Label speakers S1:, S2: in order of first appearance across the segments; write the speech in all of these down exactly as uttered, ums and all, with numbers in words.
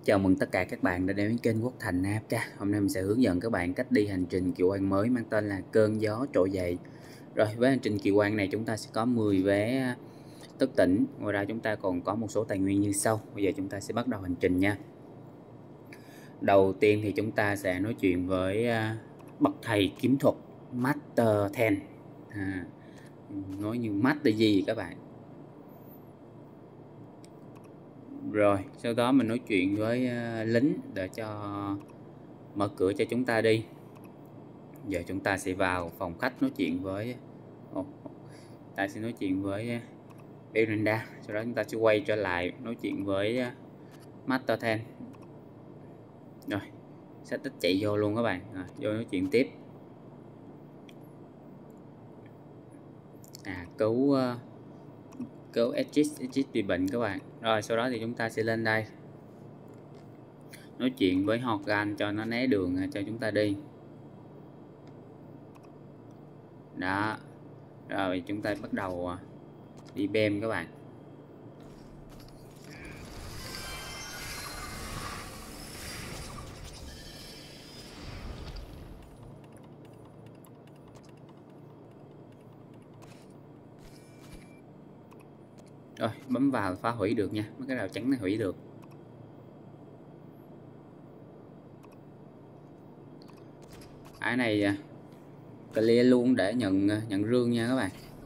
S1: Chào mừng tất cả các bạn đã đến với kênh Quốc Thành a ép ca. Hôm nay mình sẽ hướng dẫn các bạn cách đi hành trình kỳ quan mới mang tên là Cơn Gió Trỗi Dậy. Rồi, với hành trình kỳ quan này chúng ta sẽ có mười vé thức tỉnh. Ngoài ra chúng ta còn có một số tài nguyên như sau. Bây giờ chúng ta sẽ bắt đầu hành trình nha. Đầu tiên thì chúng ta sẽ nói chuyện với bậc thầy kiếm thuật Master Ten. À, nói như Master gì các bạn. Rồi, sau đó mình nói chuyện với uh, lính để cho mở cửa cho chúng ta đi. Giờ chúng ta sẽ vào phòng khách nói chuyện với oh, ta sẽ nói chuyện với uh, Belinda. Sau đó chúng ta sẽ quay trở lại nói chuyện với uh, Master Ten. Rồi, sẽ tích chạy vô luôn các bạn. À, vô nói chuyện tiếp. À, cứu uh, cứu Aegis, Aegis bị bệnh các bạn. Rồi sau đó thì chúng ta sẽ lên đây nói chuyện với Horgan cho nó né đường cho chúng ta đi. Đó. Rồi chúng ta bắt đầu đi bem các bạn. Rồi bấm vào phá hủy được nha, mấy cái rào chắn này hủy được. Cái này clear luôn để nhận nhận rương nha các bạn.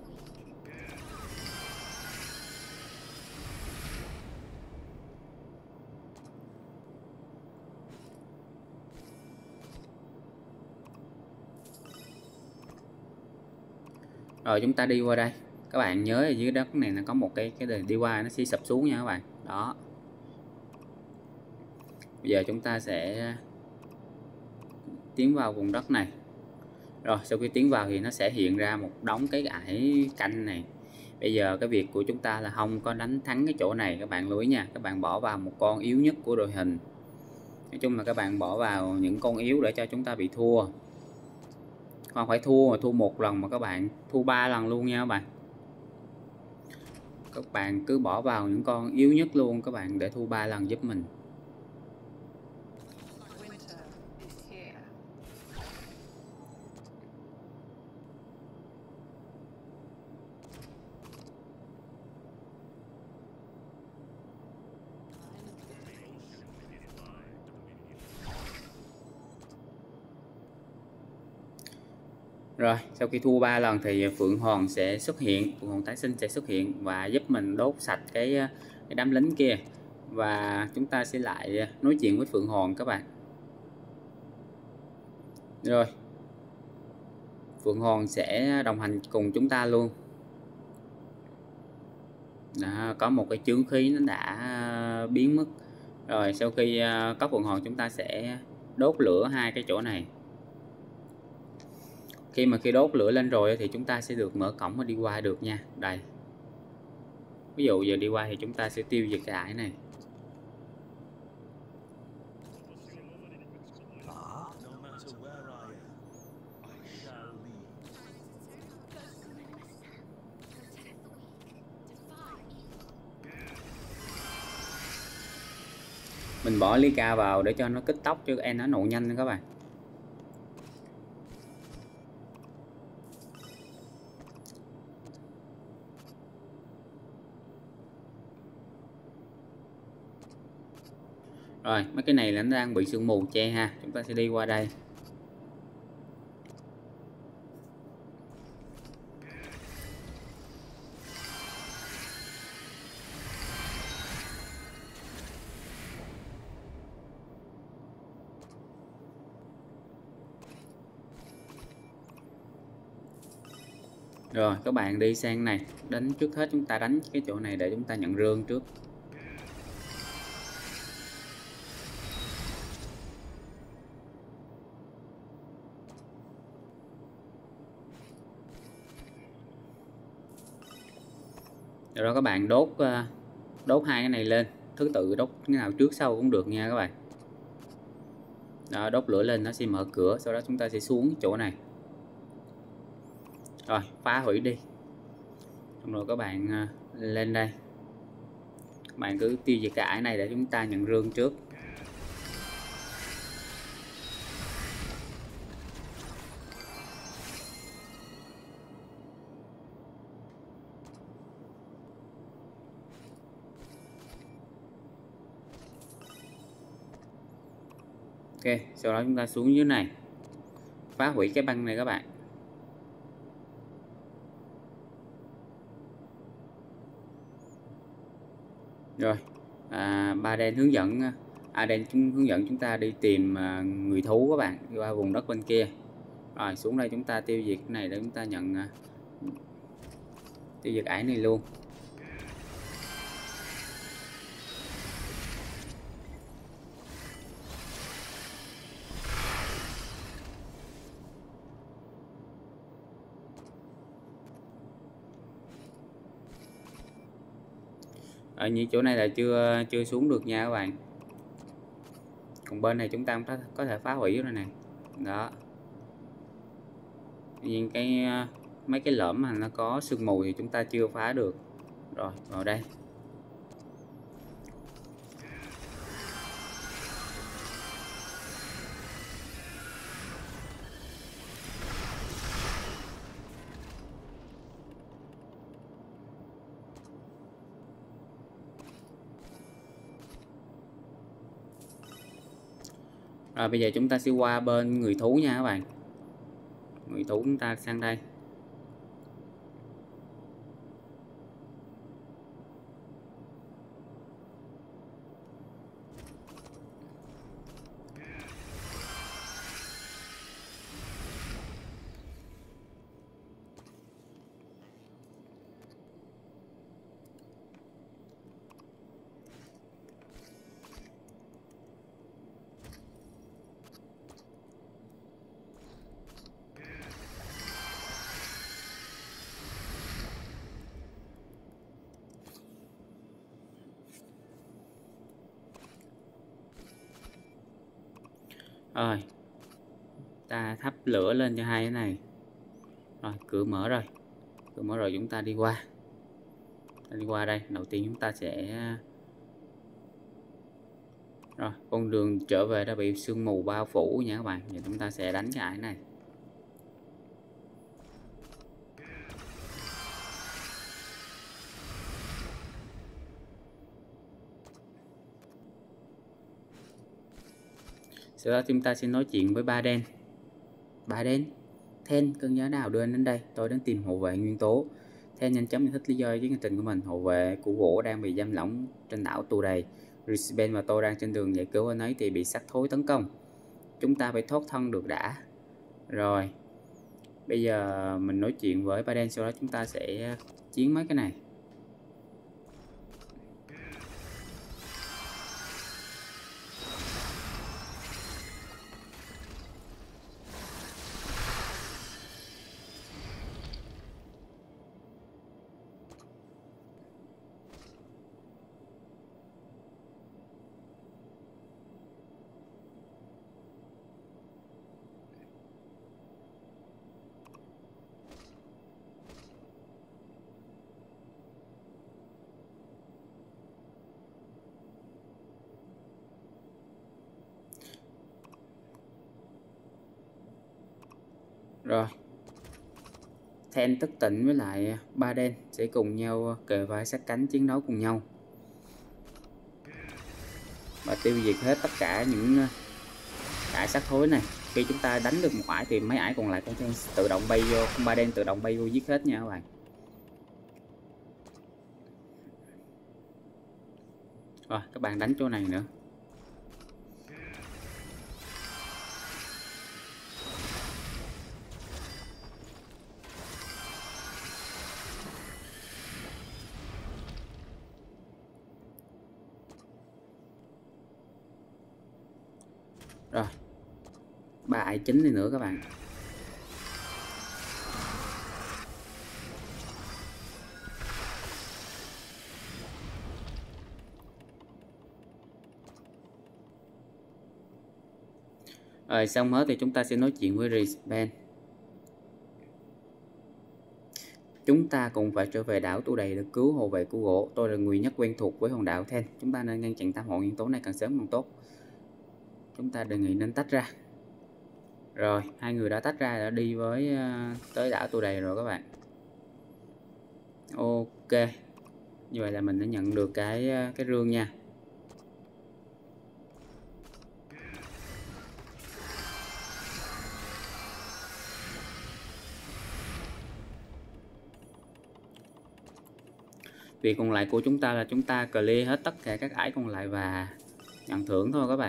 S1: Rồi chúng ta đi qua đây. Các bạn nhớ ở dưới đất này nó có một cái cái đi qua nó sẽ sập xuống nha các bạn. Đó. Bây giờ chúng ta sẽ tiến vào vùng đất này. Rồi sau khi tiến vào thì nó sẽ hiện ra một đống cái ải canh này. Bây giờ cái việc của chúng ta là không có đánh thắng cái chỗ này các bạn lưu ý nha. Các bạn bỏ vào một con yếu nhất của đội hình. Nói chung là các bạn bỏ vào những con yếu để cho chúng ta bị thua. Không phải thua mà thua một lần mà các bạn thua ba lần luôn nha các bạn. Các bạn cứ bỏ vào những con yếu nhất luôn các bạn để thua ba lần giúp mình. Rồi sau khi thua ba lần thì Phượng Hoàng sẽ xuất hiện, Phượng Hoàng tái sinh sẽ xuất hiện và giúp mình đốt sạch cái, cái đám lính kia. Và chúng ta sẽ lại nói chuyện với Phượng Hoàng các bạn. Rồi Phượng Hoàng sẽ đồng hành cùng chúng ta luôn. Đó, có một cái chướng khí nó đã biến mất. Rồi sau khi có Phượng Hoàng chúng ta sẽ đốt lửa hai cái chỗ này. Khi mà khi đốt lửa lên rồi thì chúng ta sẽ được mở cổng và đi qua được nha. Đây. Ví dụ giờ đi qua thì chúng ta sẽ tiêu diệt cái ải này. Mình bỏ Lyca vào để cho nó kích tốc cho em nó nổ nhanh các bạn. Rồi mấy cái này là nó đang bị sương mù che ha. Chúng ta sẽ đi qua đây. Rồi các bạn đi sang này. Đánh trước hết chúng ta đánh cái chỗ này để chúng ta nhận rương trước. Rồi đó các bạn đốt đốt hai cái này lên, thứ tự đốt cái nào trước sau cũng được nha các bạn. Đó, đốt lửa lên nó sẽ mở cửa, sau đó chúng ta sẽ xuống chỗ này. Rồi phá hủy đi. Xong rồi các bạn lên đây. Các bạn cứ tiêu diệt cái ải này để chúng ta nhận rương trước. sau đó chúng ta xuống dưới này phá hủy cái băng này các bạn. Rồi à, ba đen hướng dẫn à, đen chúng hướng dẫn chúng ta đi tìm à, người thú các bạn, đi qua vùng đất bên kia. Rồi xuống đây chúng ta tiêu diệt cái này để chúng ta nhận à, tiêu diệt ải này luôn. Ở như chỗ này là chưa chưa xuống được nha các bạn. Còn bên này chúng ta có, có thể phá hủy rồi nè. Đó. Nhưng cái mấy cái lõm mà nó có sương mù thì chúng ta chưa phá được. Rồi vào đây. Rồi bây giờ chúng ta sẽ qua bên người thú nha các bạn. Người thú chúng ta sang đây. Rồi ta thắp lửa lên cho hai cái này. Rồi cửa mở rồi, cửa mở rồi chúng ta đi qua. Ta đi qua đây, đầu tiên chúng ta sẽ rồi con đường trở về đã bị sương mù bao phủ nha các bạn. Giờ chúng ta sẽ đánh cái ải này. Sau đó chúng ta sẽ nói chuyện với ba đen. Ba đen, Then, cơn gió nào đưa anh đến đây? Tôi đến tìm hộ vệ nguyên tố. Then nhanh chóng giải thích lý do chuyến hành trình của mình. Hộ vệ của gỗ đang bị giam lỏng trên đảo tù đầy. Brisbane và tôi đang trên đường giải cứu anh ấy thì bị xác thối tấn công. Chúng ta phải thoát thân được đã. Rồi bây giờ mình nói chuyện với ba đen, sau đó chúng ta sẽ chiến mấy cái này. Rồi Then thức tỉnh với lại ba đen sẽ cùng nhau kề vai sát cánh chiến đấu cùng nhau và tiêu diệt hết tất cả những ải xác thối này. Khi chúng ta đánh được một ải thì mấy ải còn lại con Then tự động bay vô, con ba đen tự động bay vô giết hết nha các bạn. Rồi các bạn đánh chỗ này nữa. Rồi ba ải chính này nữa các bạn. Rồi xong hết thì chúng ta sẽ nói chuyện với Brisbane. Chúng ta cùng phải trở về đảo tù đầy để cứu hộ vệ của gỗ. Tôi là người nhất quen thuộc với hòn đảo Then. Chúng ta nên ngăn chặn tam hộ nguyên tố này càng sớm càng tốt. Chúng ta đề nghị nên tách ra. Rồi hai người đã tách ra, đã đi với uh, tới đảo tù đầy rồi các bạn. Ok, như vậy là mình đã nhận được cái cái rương nha. Việc còn lại của chúng ta là chúng ta clear hết tất cả các ải còn lại và nhận thưởng thôi các bạn.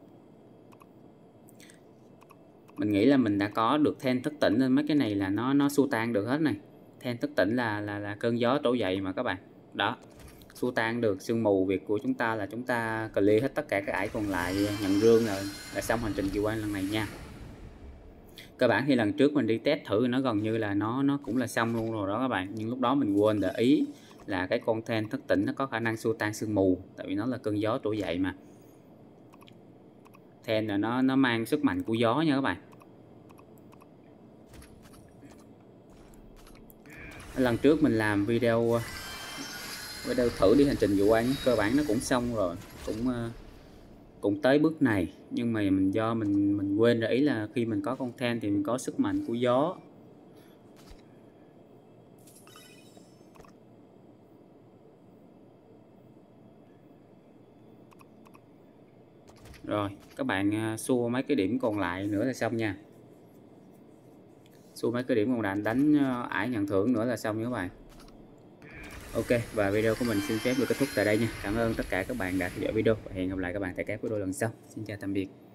S1: Mình nghĩ là mình đã có được then thức tỉnh nên mấy cái này là nó nó xua tan được hết này. Then thức tỉnh là là là cơn gió trỗi dậy mà các bạn. Đó, xua tan được sương mù. Việc của chúng ta là chúng ta clear hết tất cả các ải còn lại, nhận rương là, là xong hành trình kỳ quan lần này nha. Cơ bản khi lần trước mình đi test thử nó gần như là nó nó cũng là xong luôn rồi đó các bạn, nhưng lúc đó mình quên để ý là cái con then thức tỉnh nó có khả năng xua tan sương mù, tại vì nó là cơn gió trỗi dậy mà. Then là nó nó mang sức mạnh của gió nha các bạn. Lần trước mình làm video video thử đi hành trình dự quan, cơ bản nó cũng xong rồi, cũng cũng tới bước này, nhưng mà mình do mình mình quên để ý là khi mình có con then thì mình có sức mạnh của gió. Rồi các bạn xua mấy cái điểm còn lại nữa là xong nha. Xua mấy cái điểm còn lại đánh ải nhận thưởng nữa là xong nha các bạn. Ok, và video của mình xin phép được kết thúc tại đây nha. Cảm ơn tất cả các bạn đã theo dõi video và hẹn gặp lại các bạn tại các video lần sau. Xin chào tạm biệt.